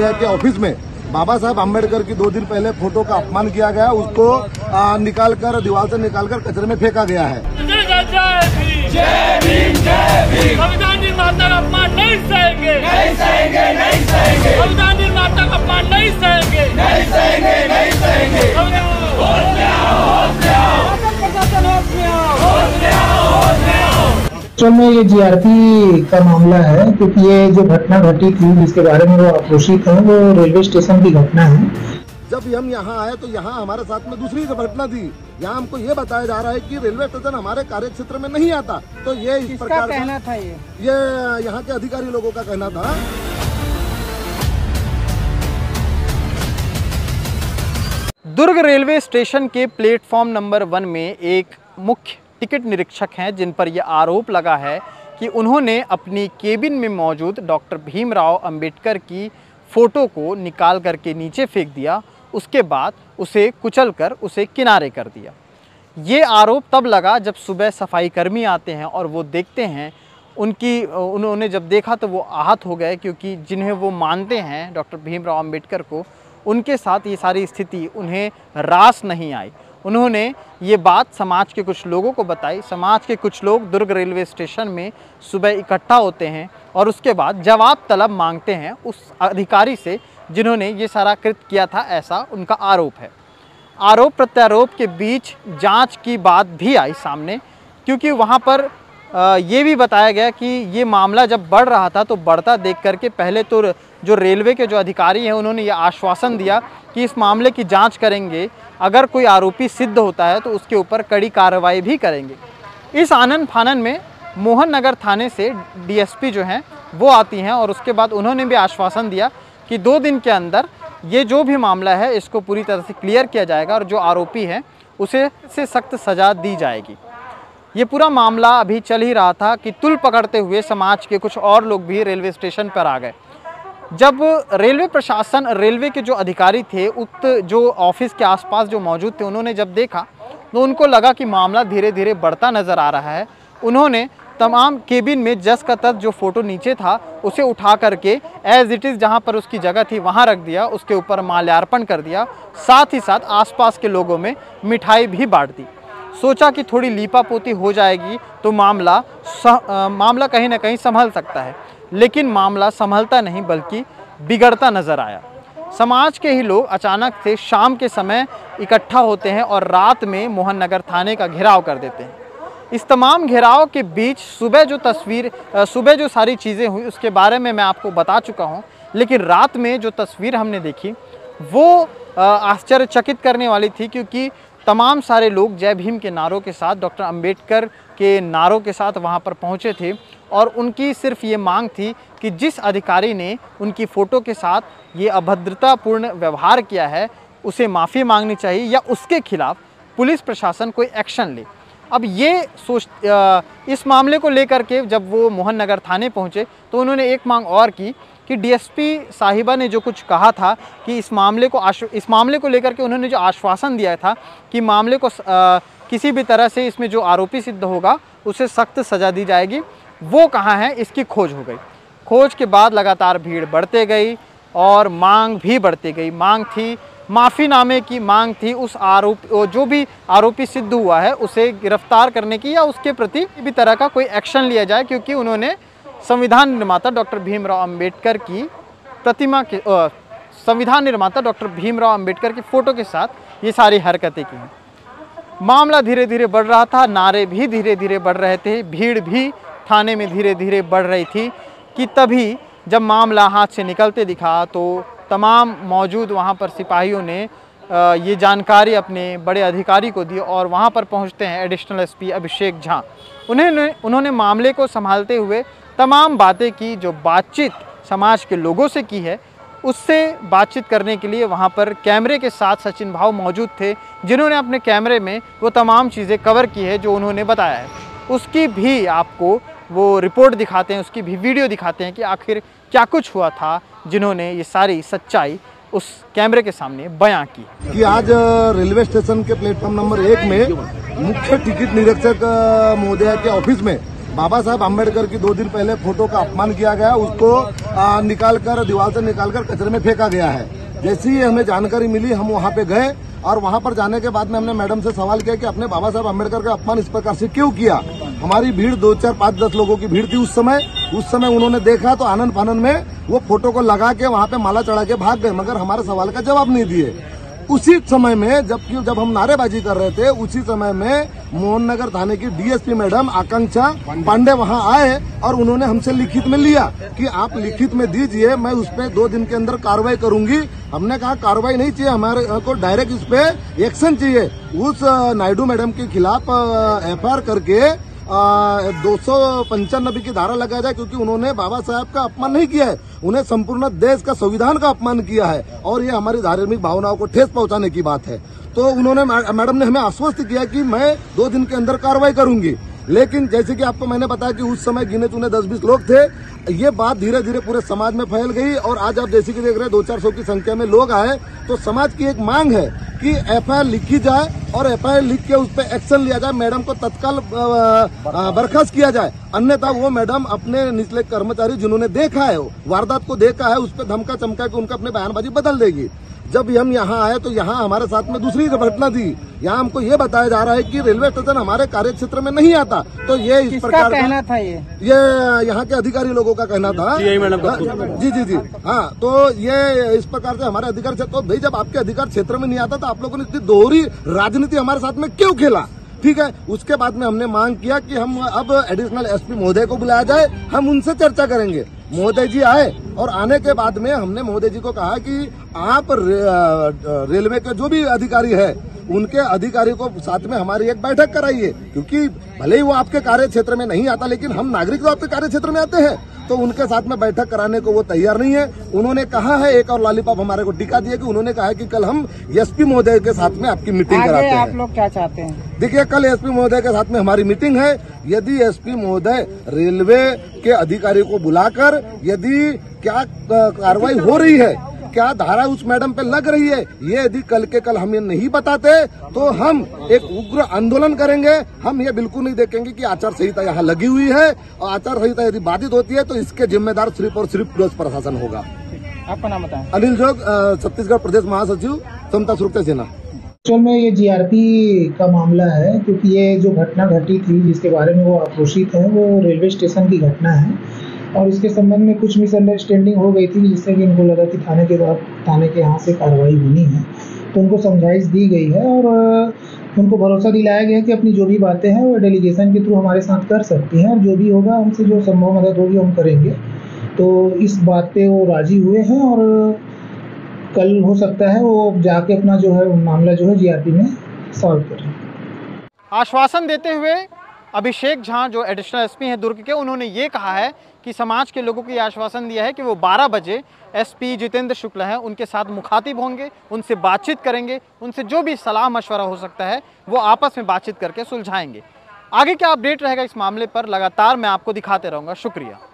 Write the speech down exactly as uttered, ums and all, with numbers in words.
महोदय के ऑफिस में बाबा साहब आम्बेडकर की दो दिन पहले फोटो का अपमान किया गया, उसको आ, निकाल कर दीवार से निकालकर कचरे में फेंका गया है। संविधान निर्माता का अपमान नहीं सहेंगे, नहीं सहेंगे, नहीं सहेंगे। संविधान निर्माता का अपमान नहीं सहेंगे, नहीं सहेंगे, नहीं सहेंगे। होश में आओ, होश में आओ, प्रशासन होश में आओ, होश में आओ, होश में आओ। एक्चुअल में ये जीआरपी का मामला है, क्योंकि ये जो घटना घटी थी जिसके बारे में वो आक्रोशित है, वो रेलवे स्टेशन की घटना है। जब हम यहाँ आए तो यहाँ हमारे साथ में दूसरी घटना थी। यहाँ हमको ये बताया जा रहा है कि रेलवे स्टेशन हमारे कार्य क्षेत्र में नहीं आता। तो ये इस प्रकार कहना था, ये ये यहाँ के अधिकारी लोगों का कहना था। दुर्ग रेलवे स्टेशन के प्लेटफॉर्म नंबर वन में एक मुख्य टिकट निरीक्षक हैं, जिन पर यह आरोप लगा है कि उन्होंने अपनी केबिन में मौजूद डॉक्टर भीमराव अंबेडकर की फ़ोटो को निकाल करके नीचे फेंक दिया, उसके बाद उसे कुचलकर उसे किनारे कर दिया। ये आरोप तब लगा जब सुबह सफाई कर्मी आते हैं और वो देखते हैं, उनकी उन्होंने जब देखा तो वो आहत हो गए, क्योंकि जिन्हें वो मानते हैं डॉक्टर भीमराव अंबेडकर को, उनके साथ ये सारी स्थिति उन्हें रास नहीं आई। उन्होंने ये बात समाज के कुछ लोगों को बताई। समाज के कुछ लोग दुर्ग रेलवे स्टेशन में सुबह इकट्ठा होते हैं और उसके बाद जवाब तलब मांगते हैं उस अधिकारी से जिन्होंने ये सारा कृत्य किया था, ऐसा उनका आरोप है। आरोप प्रत्यारोप के बीच जांच की बात भी आई सामने, क्योंकि वहाँ पर ये भी बताया गया कि ये मामला जब बढ़ रहा था तो बढ़ता देख करके पहले तो जो रेलवे के जो अधिकारी हैं उन्होंने ये आश्वासन दिया कि इस मामले की जांच करेंगे, अगर कोई आरोपी सिद्ध होता है तो उसके ऊपर कड़ी कार्रवाई भी करेंगे। इस आनन फानन में मोहन नगर थाने से डीएसपी जो हैं वो आती हैं और उसके बाद उन्होंने भी आश्वासन दिया कि दो दिन के अंदर ये जो भी मामला है इसको पूरी तरह से क्लियर किया जाएगा और जो आरोपी है उसे से सख्त सज़ा दी जाएगी। ये पूरा मामला अभी चल ही रहा था कि तुल पकड़ते हुए समाज के कुछ और लोग भी रेलवे स्टेशन पर आ गए। जब रेलवे प्रशासन, रेलवे के जो अधिकारी थे उक्त जो ऑफिस के आसपास जो मौजूद थे, उन्होंने जब देखा तो उनको लगा कि मामला धीरे धीरे बढ़ता नज़र आ रहा है। उन्होंने तमाम केबिन में जस का तस जो फ़ोटो नीचे था उसे उठा करके एज़ इट इज़ जहाँ पर उसकी जगह थी वहाँ रख दिया, उसके ऊपर माल्यार्पण कर दिया, साथ ही साथ आसपास के लोगों में मिठाई भी बांट दी। सोचा कि थोड़ी लीपापोती हो जाएगी तो मामला सह, आ, मामला कहीं ना कहीं संभल सकता है, लेकिन मामला संभलता नहीं बल्कि बिगड़ता नज़र आया। समाज के ही लोग अचानक से शाम के समय इकट्ठा होते हैं और रात में मोहन नगर थाने का घेराव कर देते हैं। इस तमाम घेराव के बीच सुबह जो तस्वीर सुबह जो सारी चीज़ें हुई उसके बारे में मैं आपको बता चुका हूं, लेकिन रात में जो तस्वीर हमने देखी वो आश्चर्यचकित करने वाली थी, क्योंकि तमाम सारे लोग जय भीम के नारों के साथ, डॉक्टर अंबेडकर के नारों के साथ वहां पर पहुंचे थे और उनकी सिर्फ ये मांग थी कि जिस अधिकारी ने उनकी फ़ोटो के साथ ये अभद्रतापूर्ण व्यवहार किया है उसे माफ़ी मांगनी चाहिए या उसके खिलाफ पुलिस प्रशासन कोई एक्शन ले। अब ये सोच इस मामले को लेकर के जब वो मोहन नगर थाने पहुँचे तो उन्होंने एक मांग और की कि डीएसपी साहिबा ने जो कुछ कहा था कि इस मामले को इस मामले को लेकर के उन्होंने जो आश्वासन दिया था कि मामले को आ, किसी भी तरह से इसमें जो आरोपी सिद्ध होगा उसे सख्त सज़ा दी जाएगी, वो कहाँ है इसकी खोज हो गई। खोज के बाद लगातार भीड़ बढ़ते गई और मांग भी बढ़ती गई। मांग थी माफ़ीनामे की, मांग थी उस आरोप जो भी आरोपी सिद्ध हुआ है उसे गिरफ्तार करने की या उसके प्रति भी तरह का कोई एक्शन लिया जाए, क्योंकि उन्होंने संविधान निर्माता डॉक्टर भीमराव अंबेडकर की प्रतिमा के संविधान निर्माता डॉक्टर भीमराव अंबेडकर की फ़ोटो के साथ ये सारी हरकतें की हैं। मामला धीरे धीरे बढ़ रहा था, नारे भी धीरे धीरे बढ़ रहे थे, भीड़ भी थाने में धीरे धीरे बढ़ रही थी कि तभी जब मामला हाथ से निकलते दिखा तो तमाम मौजूद वहाँ पर सिपाहियों ने ये जानकारी अपने बड़े अधिकारी को दी और वहाँ पर पहुँचते हैं एडिशनल एसपी अभिषेक झा। उन्होंने उन्होंने मामले को संभालते हुए तमाम बातें की, जो बातचीत समाज के लोगों से की है उससे बातचीत करने के लिए वहाँ पर कैमरे के साथ सचिन भाव मौजूद थे, जिन्होंने अपने कैमरे में वो तमाम चीज़ें कवर की है जो उन्होंने बताया है। उसकी भी आपको वो रिपोर्ट दिखाते हैं, उसकी भी वीडियो दिखाते हैं कि आखिर क्या कुछ हुआ था, जिन्होंने ये सारी सच्चाई उस कैमरे के सामने बयां की। कि आज रेलवे स्टेशन के प्लेटफॉर्म नंबर एक में मुख्य टिकट निरीक्षक महोदय के ऑफिस में बाबा साहब अम्बेडकर की दो दिन पहले फोटो का अपमान किया गया, उसको आ, निकालकर दीवार से निकालकर कचरे में फेंका गया है। जैसे ही हमें जानकारी मिली हम वहाँ पे गए और वहाँ पर जाने के बाद में हमने मैडम से सवाल किया कि आपने बाबा साहब अम्बेडकर का अपमान इस प्रकार से क्यों किया। हमारी भीड़ दो चार पाँच दस लोगों की भीड़ थी उस समय। उस समय उन्होंने देखा तो आनंद फानंद में वो फोटो को लगा के वहाँ पे माला चढ़ा के भाग गए, मगर हमारे सवाल का जवाब नहीं दिए। उसी समय में जबकि जब हम नारेबाजी कर रहे थे, उसी समय में मोहन नगर थाने की डीएसपी मैडम आकांक्षा पांडे वहां आए और उन्होंने हमसे लिखित में लिया कि आप लिखित में दीजिए, मैं उस पर दो दिन के अंदर कार्रवाई करूंगी। हमने कहा कार्रवाई नहीं चाहिए, हमारे को डायरेक्ट इस पे एक्शन चाहिए। उस नायडू मैडम के खिलाफ एफ आई आर करके दो सौ पंचानबे की धारा लगाया जाए, क्योंकि उन्होंने बाबा साहब का अपमान नहीं किया है, उन्हें संपूर्ण देश का संविधान का अपमान किया है और ये हमारी धार्मिक भावनाओं को ठेस पहुंचाने की बात है। तो उन्होंने मैडम ने हमें आश्वस्त किया कि मैं दो दिन के अंदर कार्रवाई करूंगी। लेकिन जैसे कि आपको मैंने बताया कि उस समय गिने चुने दस बीस लोग थे, ये बात धीरे धीरे पूरे समाज में फैल गई और आज आप जैसे कि देख रहे हैं दो चार सौ की संख्या में लोग आए। तो समाज की एक मांग है कि एफ आई आर लिखी जाए और एफ आई आर लिख के उस पर एक्शन लिया जाए, मैडम को तत्काल बर्खास्त किया जाए। अन्यथा वो मैडम अपने निचले कर्मचारी जिन्होंने देखा है वारदात को देखा है, उस पर धमका चमका के उनका अपने बयानबाजी बदल देगी। जब हम यहाँ आए तो यहाँ हमारे साथ में दूसरी घटना थी। यहाँ हमको ये बताया जा रहा है कि रेलवे स्टेशन हमारे कार्य क्षेत्र में नहीं आता। तो ये इस प्रकार कहना था, ये ये यहाँ के अधिकारी लोगों का कहना था। जी जी जी हाँ, तो ये इस प्रकार से हमारे अधिकार क्षेत्र, तो भाई जब आपके अधिकार क्षेत्र में नहीं आता तो आप लोगों ने इतनी दोहरी राजनीति हमारे साथ में क्यों खेला। ठीक है, उसके बाद में हमने मांग किया कि हम अब एडिशनल एसपी महोदय को बुलाया जाए, हम उनसे चर्चा करेंगे। महोदय जी आए और आने के बाद में हमने महोदय जी को कहा कि आप रे, रेलवे के जो भी अधिकारी है उनके अधिकारी को साथ में हमारी एक बैठक कराइए, क्योंकि भले ही वो आपके कार्य क्षेत्र में नहीं आता लेकिन हम नागरिक तो आपके कार्य क्षेत्र में आते हैं। तो उनके साथ में बैठक कराने को वो तैयार नहीं है। उन्होंने कहा है, एक और लॉलीपॉप हमारे को टिका दिया कि उन्होंने कहा है कि कल हम एसपी महोदय के साथ में आपकी मीटिंग कराते हैं। आप लोग क्या चाहते हैं? देखिए, कल एसपी महोदय के साथ में हमारी मीटिंग है। यदि एसपी महोदय रेलवे के अधिकारी को बुलाकर यदि क्या कार्रवाई हो रही है, क्या धारा उस मैडम पे लग रही है, ये यदि कल के कल हमें नहीं बताते तो हम एक उग्र आंदोलन करेंगे। हम ये बिल्कुल नहीं देखेंगे कि आचार संहिता यहाँ लगी हुई है और आचार संहिता यदि बाधित होती है तो इसके जिम्मेदार सिर्फ और सिर्फ पुलिस प्रशासन होगा। आपका नाम बताएं। अनिल जोग, छत्तीसगढ़ प्रदेश महासचिव, समता सुरक्षा सेना। एक्चुअल में ये जीआरपी का मामला है, क्योंकि ये जो घटना घटी थी जिसके बारे में वो आक्रोशित है वो रेलवे स्टेशन की घटना है और इसके संबंध में कुछ मिसअंडरस्टैंडिंग हो गई थी, जिससे कि इनको लगा कि थाने के बाद थाने के यहाँ से कार्रवाई होनी है। तो उनको समझाइश दी गई है और उनको भरोसा दिलाया गया कि अपनी जो भी बातें हैं वो डेलीगेशन के थ्रू हमारे साथ कर सकती हैं और जो भी होगा हमसे जो संभव मदद होगी हम करेंगे। तो इस बात पे वो राजी हुए हैं और कल हो सकता है वो जाके अपना जो है मामला जो है जीआरपी में सॉल्व करें। आश्वासन देते हुए अभिषेक झा जो एडिशनल एसपी हैं दुर्ग के, उन्होंने ये कहा है कि समाज के लोगों को ये आश्वासन दिया है कि वो बारह बजे एसपी जितेंद्र शुक्ला हैं उनके साथ मुखातिब होंगे, उनसे बातचीत करेंगे, उनसे जो भी सलाह मशवरा हो सकता है वो आपस में बातचीत करके सुलझाएंगे। आगे क्या अपडेट रहेगा इस मामले पर लगातार मैं आपको दिखाते रहूँगा। शुक्रिया।